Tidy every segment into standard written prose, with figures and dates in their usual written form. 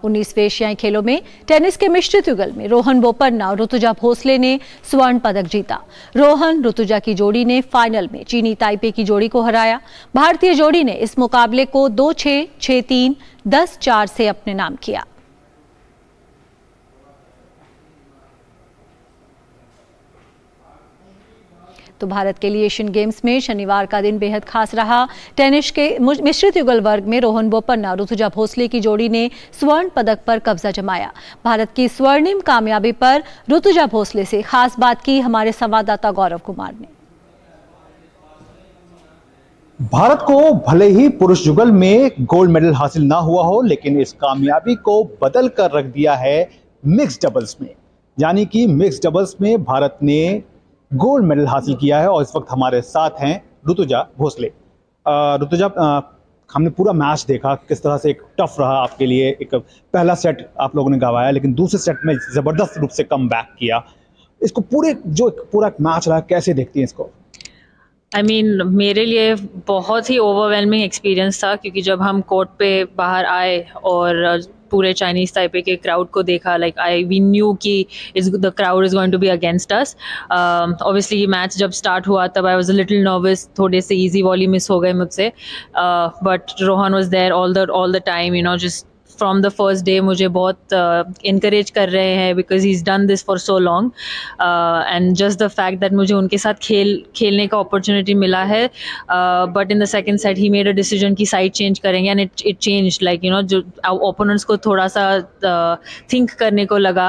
19वें एशियाई खेलों में टेनिस के मिश्रित युगल में रोहन बोपन्ना और ऋतुजा भोसले ने स्वर्ण पदक जीता। रोहन ऋतुजा की जोड़ी ने फाइनल में चीनी ताइपे की जोड़ी को हराया। भारतीय जोड़ी ने इस मुकाबले को 2-6, 6-3, 10-4 से अपने नाम किया। तो भारत के लिए एशियन गेम्स में शनिवार का दिन बेहद खास रहा। टेनिस के मिश्रित युगल वर्ग में रोहन बोपन्ना और ऋतुजा भोसले की जोड़ी ने स्वर्ण पदक पर कब्जा जमाया। भारत की स्वर्णिम कामयाबी पर ऋतुजा भोसले से खास बात की हमारे संवाददाता गौरव कुमार ने। भारत को भले ही पुरुष युगल में गोल्ड मेडल हासिल ना हुआ हो, लेकिन इस कामयाबी को बदल कर रख दिया है मिक्स्ड डबल्स में। यानी कि मिक्स्ड डबल्स में भारत ने गोल्ड मेडल हासिल किया है और इस वक्त हमारे साथ हैं ऋतुजा भोसले। ऋतुजा, हमने पूरा मैच देखा, किस तरह से एक टफ रहा आपके लिए। एक पहला सेट आप लोगों ने गंवाया, लेकिन दूसरे सेट में ज़बरदस्त रूप से कम बैक किया। इसको पूरा मैच रहा, कैसे देखती हैं इसको? मेरे लिए बहुत ही ओवरवेलमिंग एक्सपीरियंस था, क्योंकि जब हम कोर्ट पे बाहर आए और पूरे चाइनीज ताइपे के क्राउड को देखा, वी न्यू कि the crowd is going to be against us. Obviously ये मैच जब स्टार्ट हुआ तब I was a little nervous, थोड़े से इजी वॉली मिस हो गए मुझसे, but Rohan was there all the time, just from the first day मुझे बहुत इनकरेज कर रहे हैं, because he is done this for so long, and just the fact that मुझे उनके साथ खेलने का अपॉर्चुनिटी मिला है। But in the second set ही मेड अ डिसीजन कि साइड चेंज करेंगे, एंड इट चेंज, जो ओपोनेंट्स को थोड़ा सा थिंक करने को लगा,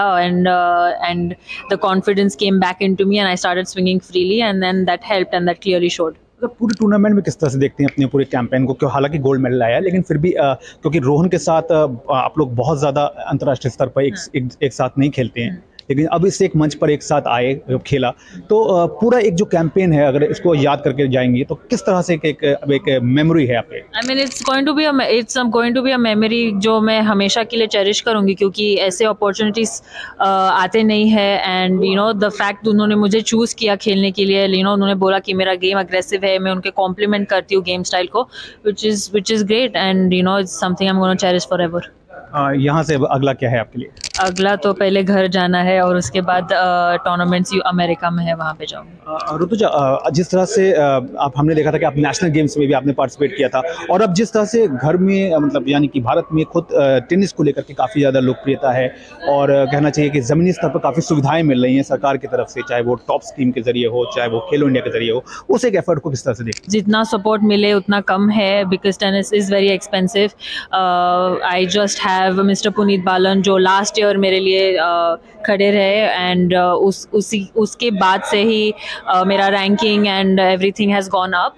and the confidence came back into me and I started swinging freely, and then that helped and that clearly showed. पूरे टूर्नामेंट में किस तरह से देखते हैं अपने पूरे कैंपेन को? क्यों हालांकि गोल्ड मेडल आया, लेकिन फिर भी क्योंकि रोहन के साथ आप लोग बहुत ज़्यादा अंतर्राष्ट्रीय स्तर पर एक साथ नहीं खेलते हैं, लेकिन अब इस एक मंच पर एक साथ आए, खेला, तो पूरा एक जो कैंपेन है, अगर इसको याद करके जाएंगे तो किस तरह से एक मेमोरी है आपके? It's going to be a memory जो मैं हमेशा के लिए चेरिश करूंगी, क्योंकि ऐसे अपॉर्चुनिटीज आते नहीं है, एंड द फैक्ट उन्होंने मुझे चूज किया खेलने के लिए, उन्होंने बोला कि मेरा गेम अग्रेसिव है, मैं उनके कॉम्प्लीमेंट करती हूँ गेम स्टाइल को, which is great, and it's something I am gonna cherish forever. यहाँ से अगला क्या है आपके लिए? अगला तो पहले घर जाना है, और उसके बाद टूर्नामेंट्स अमेरिका में है, वहाँ पे जाऊँगी। ऋतुजा, जिस तरह से हमने देखा था कि आप नेशनल गेम्स में भी आपने पार्टिसिपेट किया था, और अब जिस तरह से घर में मतलब यानी कि भारत में खुद टेनिस को लेकर के काफ़ी ज़्यादा लोकप्रियता है, और कहना चाहिए कि ज़मीनी स्तर पर काफ़ी सुविधाएं मिल रही हैं सरकार की तरफ से, चाहे वो टॉप स्कीम के जरिए हो, चाहे वो खेलो इंडिया के जरिए हो, उस एक एफर्ट को किस तरह से देखते हैं? जितना सपोर्ट मिले उतना कम है, because tennis is very expensive. I just have mister Puneet Balan, जो लास्ट ईयर मेरे लिए खड़े रहे, एंड उसके बाद से ही मेरा ranking and everything has gone up.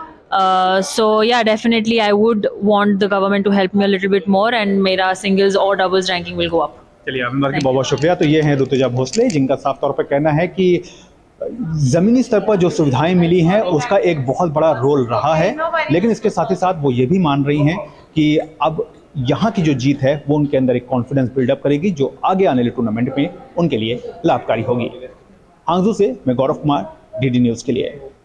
So yeah, definitely I would want the government to help me a little bit more, and मेरा singles और doubles ranking will go up. चलिए, आपकी बहुत बहुत शुक्रिया। तो ये हैं ऋतुजा भोसले, जिनका साफ तौर पर कहना है कि ज़मीनी स्तर पर जो सुविधाएं मिली हैं उसका एक बहुत बड़ा रोल रहा है, लेकिन इसके साथ ही साथ वो ये भी मान रही हैं कि अब यहाँ की जो जीत है वो उनके अंदर एक कॉन्फिडेंस बिल्डअप करेगी, जो आगे आने वाले टूर्नामेंट में उनके लिए लाभकारी होगी। हांगझू से मैं गौरव कुमार, DD न्यूज़ के लिए।